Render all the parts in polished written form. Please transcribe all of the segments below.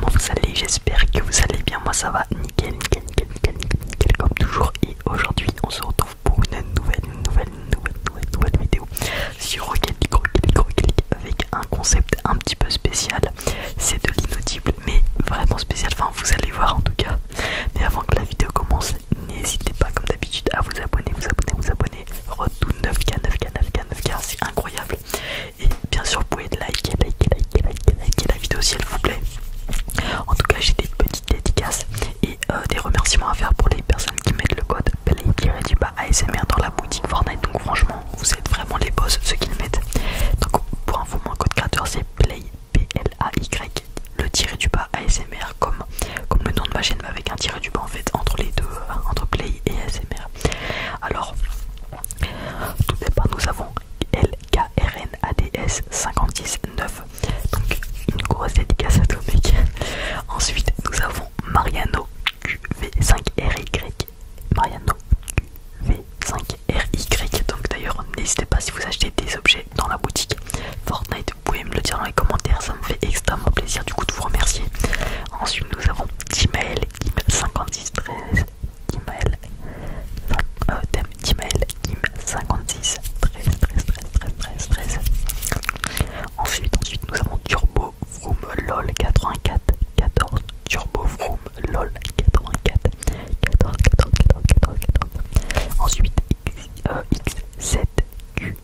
comment vous allez? J'espère que vous allez bien. Moi ça va nickel, nickel, nickel, nickel, nickel, nickel comme toujours. Et aujourd'hui on se retrouve pour une nouvelle vidéo sur Rocket League avec un concept un petit peu spécial. C'est de l'inaudible mais vraiment spécial, enfin vous allez voir en tout cas. Mais avant que la vidéo commence, n'hésitez pas comme d'habitude à vous abonner. Retour 9K, c'est incroyable. Et bien sûr vous pouvez liker la vidéo si elle vous plaît. En tout cas j'ai des petites dédicaces et des remerciements à faire pour les personnes qui mettent le code play-ASMR dans la boutique Fortnite. Donc franchement vous êtes vraiment les boss ceux qui le mettent. Donc pour info mon code créateur c'est play PLAY, le tiré du bas ASMR comme le nom de ma chaîne, mais avec un tiré du bas en fait entre les deux, entre play et ASMR. Alors tout d'abord nous avons LKRNADS 569, donc une grosse dédicace à tous mec. Ensuite nous avons Mariano QV5RY, Mariano QV5RY. Donc d'ailleurs n'hésitez pas, si vous achetez des objets dans la boutique Fortnite, vous pouvez me le dire dans les commentaires, ça me fait extrêmement plaisir du coup de vous remercier. Ensuite nous avons Timael Kim 5613, Timael Kim 56 13. Ensuite nous avons Turbo Vroom LOL 84 14, Turbo Vroom LOL 84 14. Ensuite XZQ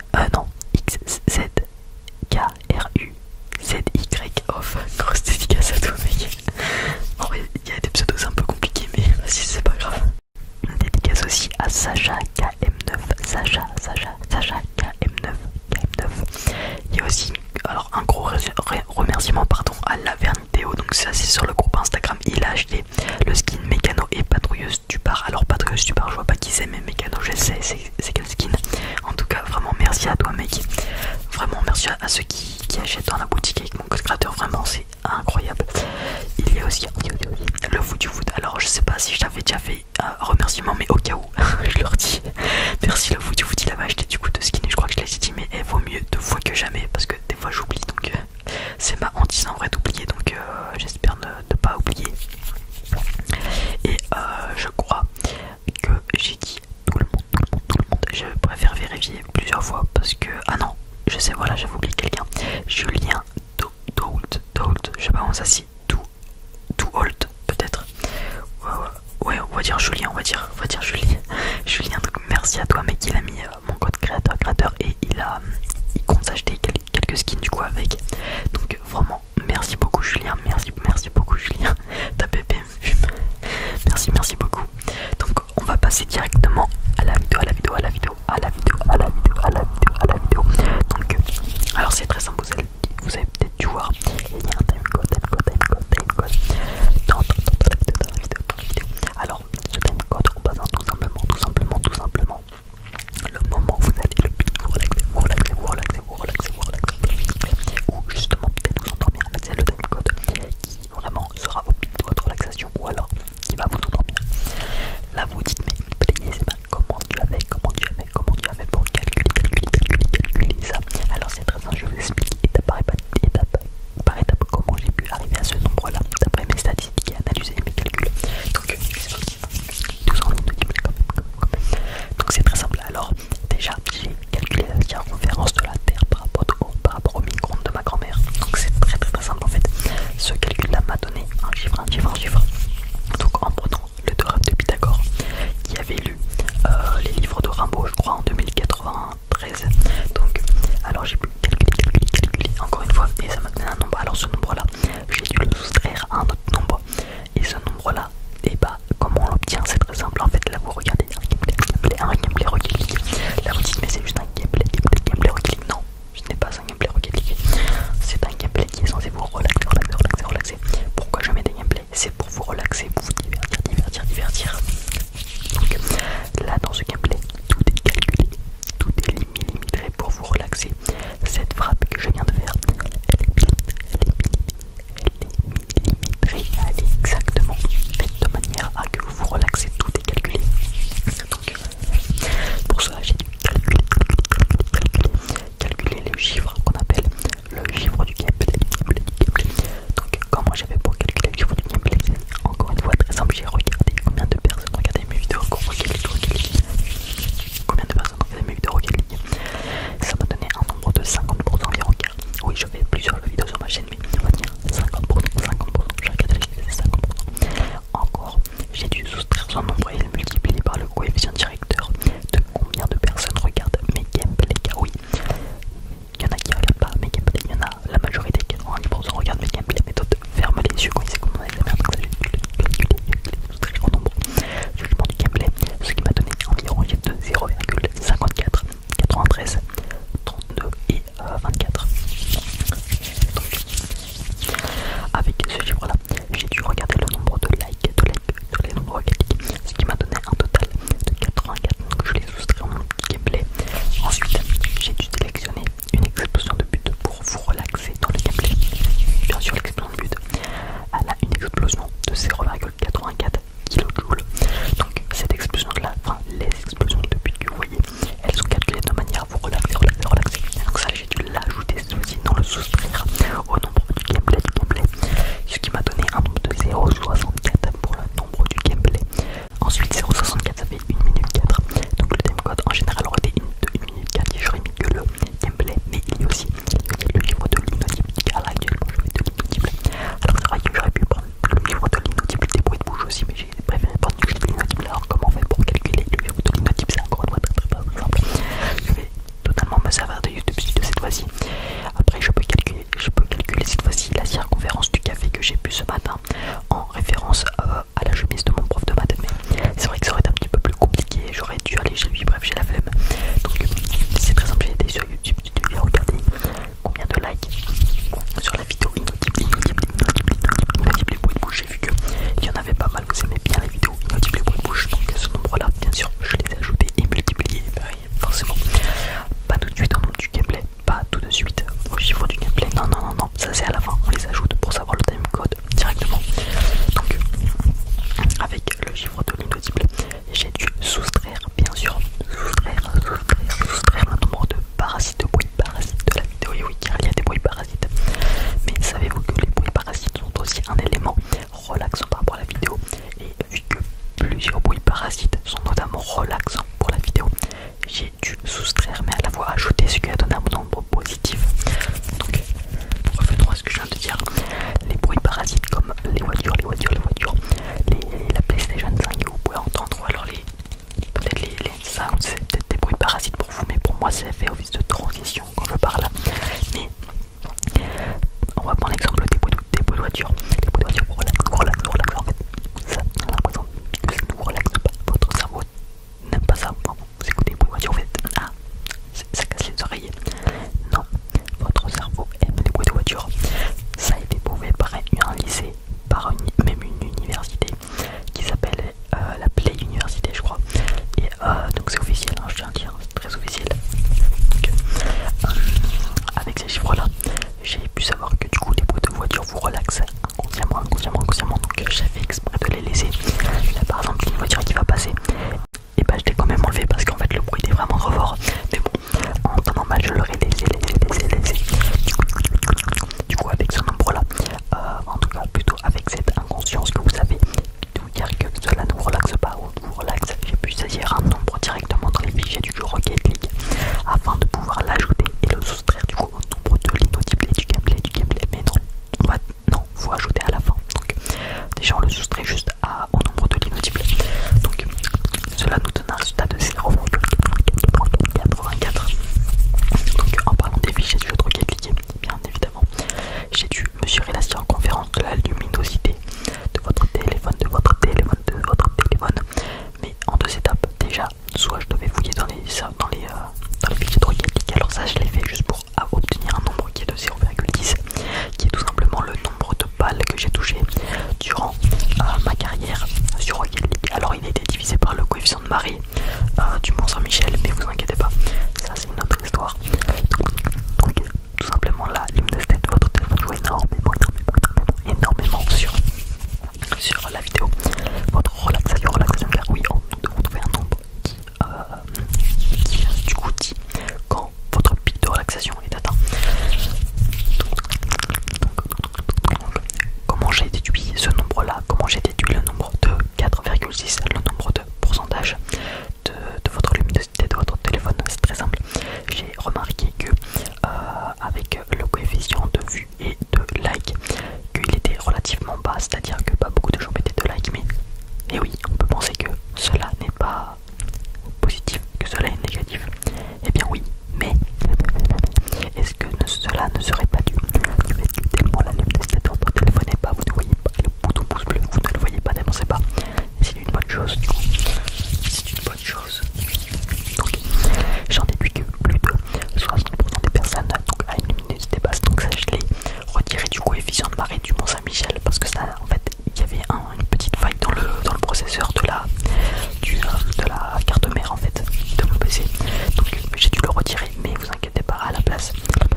XZKRU ZY off, grosse dédicace à toi mec. En vrai il y a des pseudos un peu compliqués mais vas-y c'est pas grave. Une dédicace aussi à Sacha KM9, Sacha KM9. Il y a aussi alors un gros remerciement à Laverne Théo, donc ça c'est sur le groupe Instagram. Il a acheté le skin Mécano et Patrouilleuse du bar. Alors Patrouilleuse du bar je vois pas qui c'est, mais Mécano je sais c'est quel skin. En tout cas vraiment merci à toi mec, vraiment merci à ceux qui achètent dans la boutique avec mon code créateur, vraiment c'est incroyable. Il y a aussi le foot du foot. Alors je sais pas si je t'avais déjà fait un remerciement, mais au cas où je leur dis merci. Le foot du foot il avait acheté du coup de skin et je crois que je l'ai dit, mais il vaut mieux 2 fois que jamais parce que des fois j'oublie, donc c'est ma hantise en vrai d'oublier, donc j'espère ne pas oublier. Et je crois que j'ai dit tout le monde. Je préfère vérifier plusieurs fois parce que ah non je sais, voilà j'avais oublié quelqu'un. Julien Doult, je sais pas comment ça se dit, Doult peut-être. Ouais on va dire Julien, on va dire Julien. Donc merci à toi mec, il a mis mon code créateur et il compte s'acheter quelques skins du coup avec. Donc vraiment merci beaucoup Julien, merci beaucoup Julien, ta bébé me fume. Merci beaucoup. Donc on va passer directement à la vidéo. Donc alors c'est très simple, vous avez peut-être dû voir, il y a un timecode dans la vidéo. Alors ce timecode représente tout simplement le moment où vous allez le plus vous relaxer ou justement peut-être vous endormir. C'est le timecode ces chiffres là, j'ai pu savoir que du coup les bruits de voiture vous relaxent inconsciemment, donc j'avais exprès de les laisser. Là par exemple une voiture qui va passer, et bah je l'ai quand même enlevé parce qu'en fait le bruit était vraiment trop fort, mais bon en temps normal je l'aurais laissé. Du coup avec ce nombre là, en tout cas plutôt avec cette inconscience que vous avez de vous dire que cela ne vous relaxe pas ou vous relaxe, j'ai pu saisir un nombre directement dans les fichiers du jeu Rocket League afin de pouvoir l'ajouter et le soustraire du coup au nombre de l'inaudible et du gameplay, mais non, faut ajouter à la fin. Donc déjà on le soustrait juste au nombre de l'inaudible, donc cela nous donne un résultat de 0,84. Donc en parlant des fichiers du jeu de Rocket League, bien évidemment j'ai dû mesurer la circonférence de la luminosité de votre téléphone, mais en deux étapes. Déjà, soit je devais fouiller dans les fichiers de Rocket League, alors ça je l'ai fait juste pour obtenir un nombre qui est de 0,10, qui est tout simplement le nombre de balles que j'ai touché durant ma carrière sur Rocket League. Alors il a été divisé par le coefficient de marée du Mont Saint-Michel, mais vous inquiétez pas, ça c'est une autre histoire. Donc tout simplement la luminosité de votre téléphone joue énormément sur la vidéo. Votre relaxation, car oui, nous devons trouver un nombre qui du coup dit quand votre pic de relaxation est atteint. Comment j'ai déduit ce nombre là? Comment j'ai déduit le nombre de 4,6, le nombre de pourcentage de votre luminosité de votre téléphone? C'est très simple. J'ai remarqué que avec le coefficient de vue et de like, qu'il était relativement bas, c'est-à-dire que pas beaucoup de gens mettaient de like, mais oui, on peut penser que cela n'est pas positif, que cela est négatif. Eh bien oui, mais est-ce que cela ne serait pas dû au fait que tellement la luminosité de votre téléphone n'est pas, vous ne voyez pas le bouton pouce bleu, vous ne le voyez pas, n'avancez pas. C'est une bonne chose du coup. C'est une bonne chose. Donc j'en déduis que plus de 60% des personnes donc, a une luminosité basse, donc ça je l'ai retiré du coefficient de marée du Mont Saint-Michel parce que ça en fait il y avait une petite faille dans le processeur de la carte mère en fait de mon PC, donc j'ai dû le retirer, mais vous inquiétez pas, à la place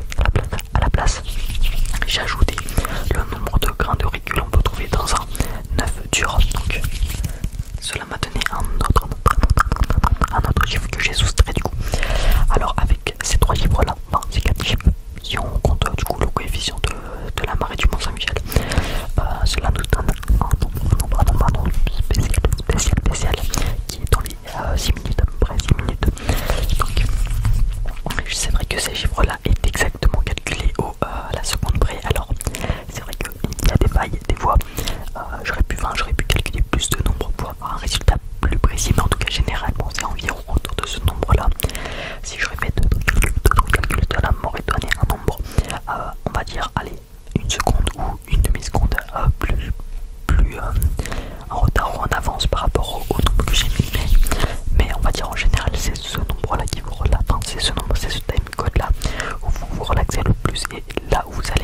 j'ai ajouté le nombre de grains de recul on peut trouver dans un 9 dur, donc cela m'a donné un autre chiffre que j'ai soustrait du coup. Alors avec ces trois chiffres là, enfin ces quatre chiffres, si on compte du coup le coefficient de la marée du Mont Saint-Michel, cela nous donne un nombre spécial qui est dans les 6 minutes, à peu près 6 minutes. Donc c'est vrai que ces chiffres là est exactement calculé à la seconde près. Alors c'est vrai qu'il y a des failles, des fois j'aurais pu calculer plus de nombres pour avoir un résultat plus précis, mais en tout cas généralement c'est environ autour de ce nombre là. Si je répète d'autres calculs, cela m'aurait donné un nombre on va dire allez une seconde ou une demi-seconde plus en retard ou en avance par rapport au nombre que j'ai mis, mais on va dire en général c'est ce nombre là qui vous relaxe, enfin c'est ce time code là où vous vous relaxez le plus et là où vous